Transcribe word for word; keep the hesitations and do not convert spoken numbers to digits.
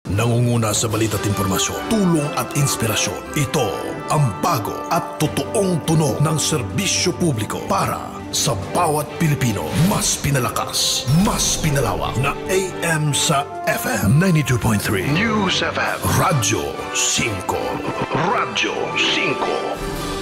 Nangunguna sa balita at impormasyon, tulong at inspirasyon. Ito ang bago at totoong tunog ng serbisyo publiko para sa bawat Pilipino. Mas pinalakas, mas pinalawak na A M sa F M ninety-two point three News F M Radyo five. Radyo five.